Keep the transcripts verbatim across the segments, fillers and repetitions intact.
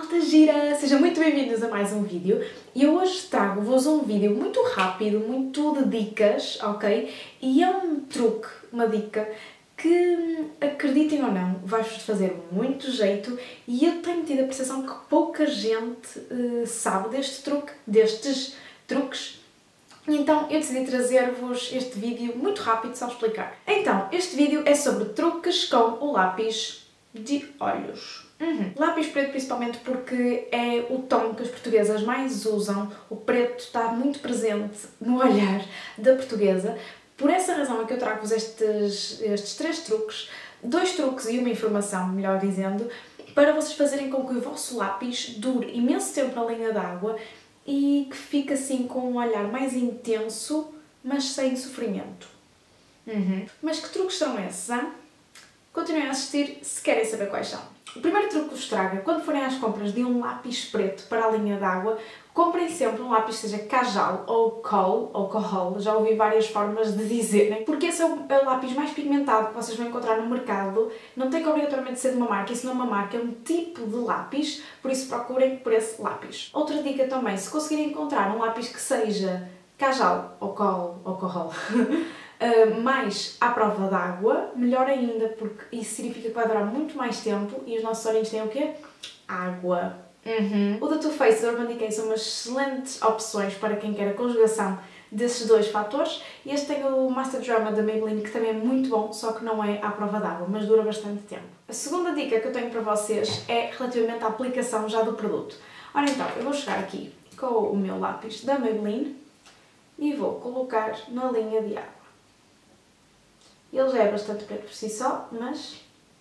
malta gira! Sejam muito bem-vindos a mais um vídeo e eu hoje trago-vos um vídeo muito rápido, muito de dicas, ok? E é um truque, uma dica que, acreditem ou não, vai-vos fazer muito jeito e eu tenho tido a percepção que pouca gente uh, sabe deste truque, destes truques. Então eu decidi trazer-vos este vídeo muito rápido só explicar. Então, este vídeo é sobre truques com o lápis de olhos. Uhum. Lápis preto principalmente porque é o tom que as portuguesas mais usam. O preto está muito presente no olhar da portuguesa. Por essa razão é que eu trago-vos estes, estes três truques, dois truques e uma informação, melhor dizendo, para vocês fazerem com que o vosso lápis dure imenso tempo na linha d'água e que fique assim com um olhar mais intenso, mas sem sofrimento. Uhum. Mas que truques são esses, hein? Continuem a assistir se querem saber quais são. O primeiro truque que vos trago é quando forem às compras de um lápis preto para a linha d'água, comprem sempre um lápis que seja cajal ou coal ou cohol, já ouvi várias formas de dizerem, porque esse é o lápis mais pigmentado que vocês vão encontrar no mercado, não tem que obrigatoriamente ser de uma marca, isso não é uma marca, é um tipo de lápis, por isso procurem por esse lápis. Outra dica também, se conseguirem encontrar um lápis que seja cajal ou coal ou cohol, Uh, mais à prova d'água, melhor ainda, porque isso significa que vai durar muito mais tempo e os nossos olhinhos têm o quê? Água. Uhum. O da Too Faced e o Urban Decay são umas excelentes opções para quem quer a conjugação desses dois fatores. E este tem o Master Drama da Maybelline, que também é muito bom, só que não é à prova d'água, mas dura bastante tempo. A segunda dica que eu tenho para vocês é relativamente à aplicação já do produto. Ora então, eu vou chegar aqui com o meu lápis da Maybelline e vou colocar na linha de água. Ele já é bastante preto por si só, mas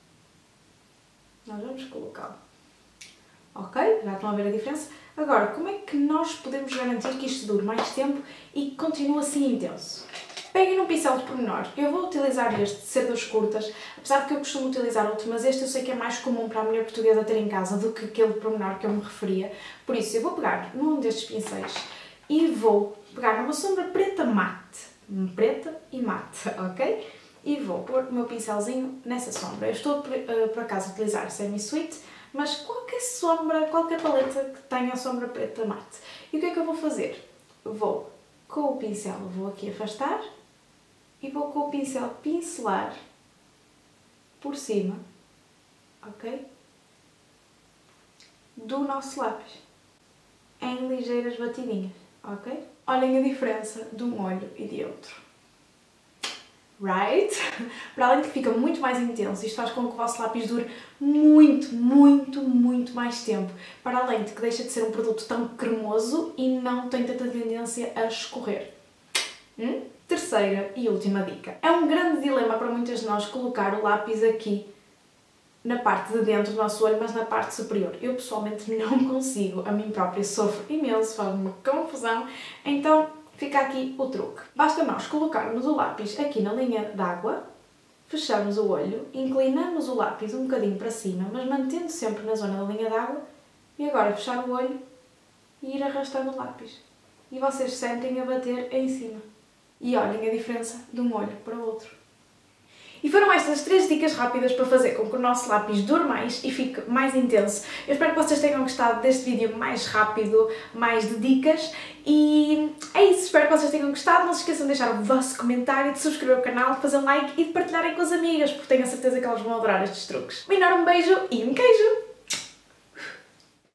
nós vamos colocá-lo. Ok? Já estão a ver a diferença? Agora, como é que nós podemos garantir que isto dure mais tempo e que continue assim intenso? Peguem num pincel de pormenor. Eu vou utilizar este de cerdas curtas, apesar de que eu costumo utilizar outro, mas este eu sei que é mais comum para a mulher portuguesa ter em casa do que aquele de pormenor que eu me referia. Por isso, eu vou pegar num destes pincéis e vou pegar numa sombra preta mate. Preta e mate, ok? E vou pôr o meu pincelzinho nessa sombra. Eu estou, por acaso, a utilizar Semi-Sweet, mas qualquer sombra, qualquer paleta que tenha a sombra preta mate. E o que é que eu vou fazer? Vou, com o pincel, vou aqui afastar e vou com o pincel pincelar por cima, ok? Do nosso lápis, em ligeiras batidinhas, ok? Olhem a diferença de um olho e de outro. Right? Para além de que fica muito mais intenso, isto faz com que o vosso lápis dure muito, muito, muito mais tempo. Para além de que deixa de ser um produto tão cremoso e não tem tanta tendência a escorrer. Hum? Terceira e última dica. É um grande dilema para muitas de nós colocar o lápis aqui na parte de dentro do nosso olho, mas na parte superior. Eu pessoalmente não consigo, a mim própria sofro imenso, faz-me confusão, então fica aqui o truque. Basta nós colocarmos o lápis aqui na linha d'água, fechamos o olho, inclinamos o lápis um bocadinho para cima, mas mantendo sempre na zona da linha d'água, e agora fechar o olho e ir arrastando o lápis. E vocês sentem a bater em cima. E olhem a diferença de um olho para o outro. E foram estas três dicas rápidas para fazer com que o nosso lápis dure mais e fique mais intenso. Eu espero que vocês tenham gostado deste vídeo mais rápido, mais de dicas. E é isso, espero que vocês tenham gostado. Não se esqueçam de deixar o vosso comentário, de subscrever o canal, de fazer um like e de partilharem com as amigas, porque tenho a certeza que elas vão adorar estes truques. Um enorme beijo e um queijo!